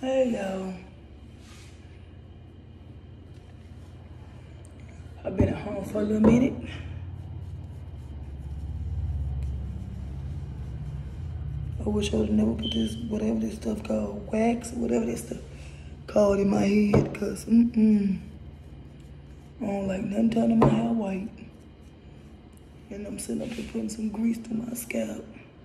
Hey y'all, I've been at home for a little minute. I wish I would have never put this, whatever this stuff called, wax, whatever this stuff called in my head, cause I don't like nothing turning my hair white. And I'm sitting up here putting some grease through my scalp.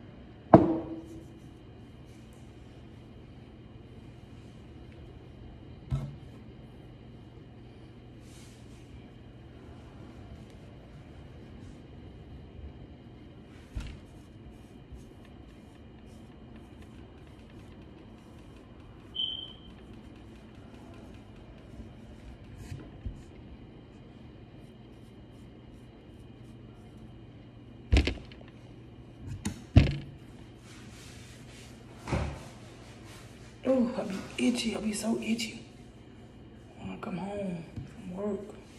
Oh, I be itchy, I be so itchy when I come home from work.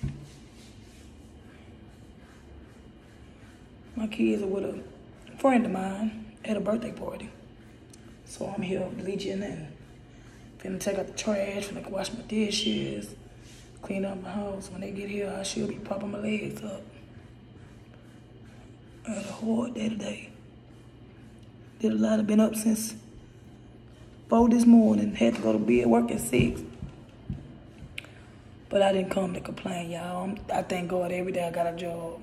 My kids are with a friend of mine at a birthday party. So I'm here bleaching and finna take out the trash, finna wash my dishes, clean up my house. When they get here, I should be popping my legs up. I had a hard day today. Did a lot. I've been up since 4 this morning. Had to go to bed, work at 6. But I didn't come to complain, y'all. I thank God every day I got a job.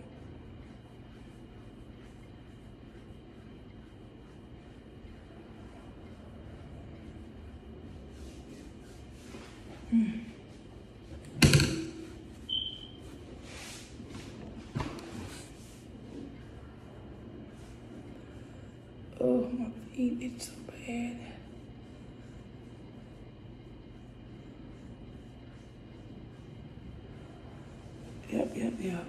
Oh, my feet itch so bad. Yep.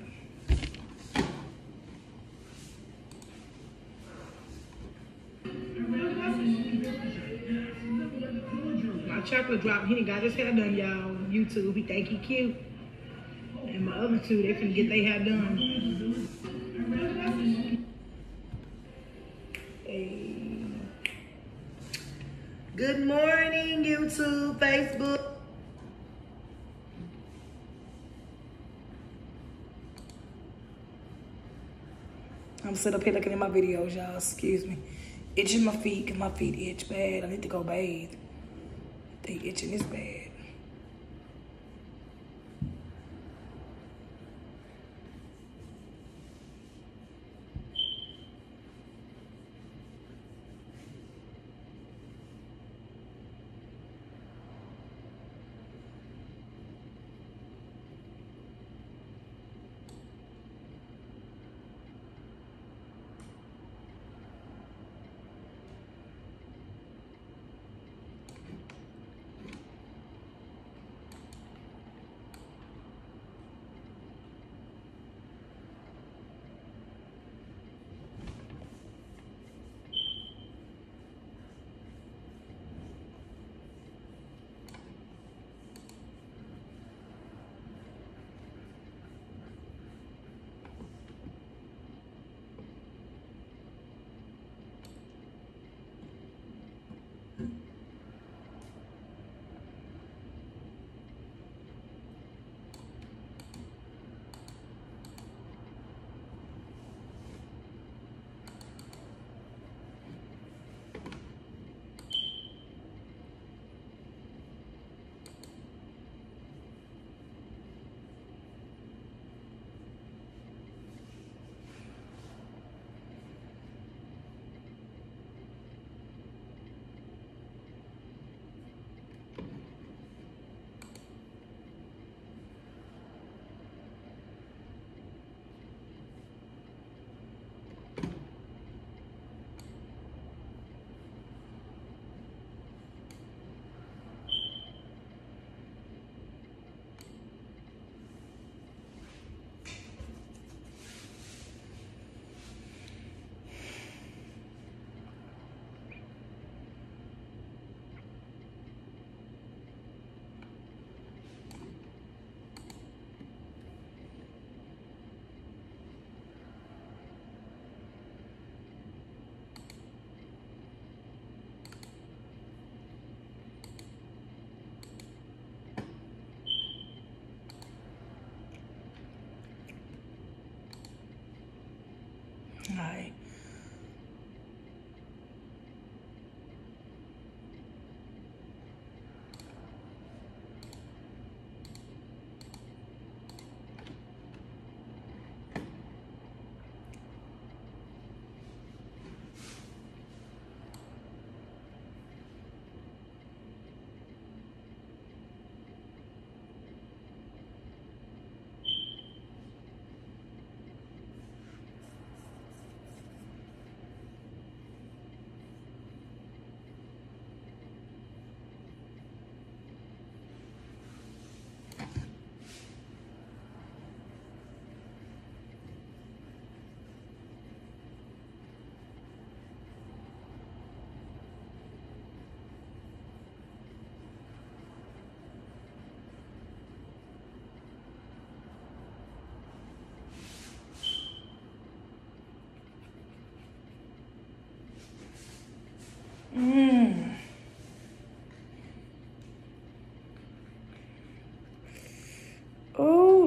My chocolate drop, he got his hair done, y'all, on YouTube. He think he cute. And my other two, they finna get their hair done. Hey. Good morning, YouTube, Facebook. I'm sitting up here looking at my videos, y'all. Excuse me. Itching my feet, because my feet itch bad. I need to go bathe. They itching this bad.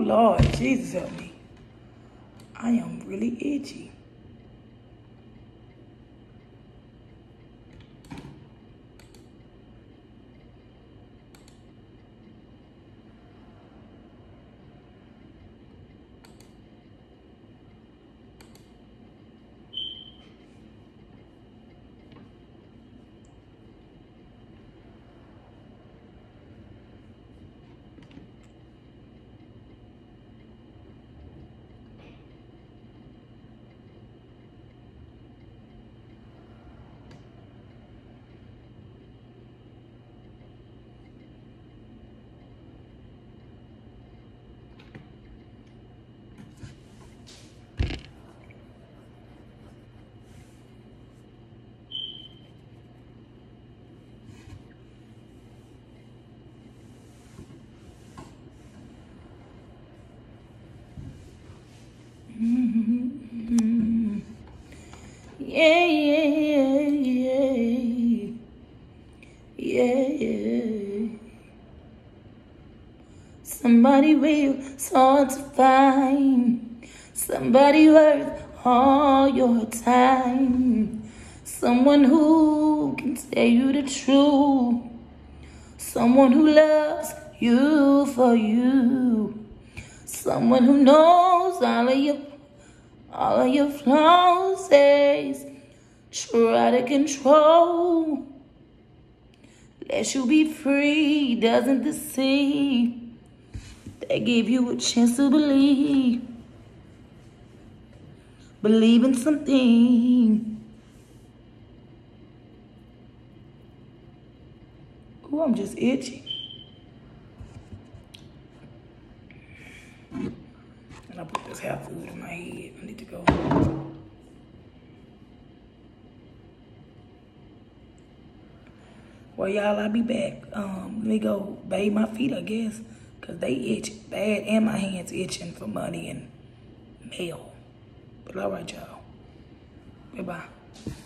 Lord, Jesus help me. I am really itchy. Yeah, yeah, yeah, yeah, yeah. Somebody real, it's hard to find. Somebody worth all your time. Someone who can tell you the truth. Someone who loves you for you. Someone who knows all of your flaws. Try to control. Let you be free, doesn't deceive. They give you a chance to believe. Believe in something. Ooh, I'm just itchy. And I put this half food in my head. I need to go. Well, y'all, I'll be back. Let me go bathe my feet, I guess, because they itch bad, and my hands itching for money and mail. But all right, y'all. Bye-bye.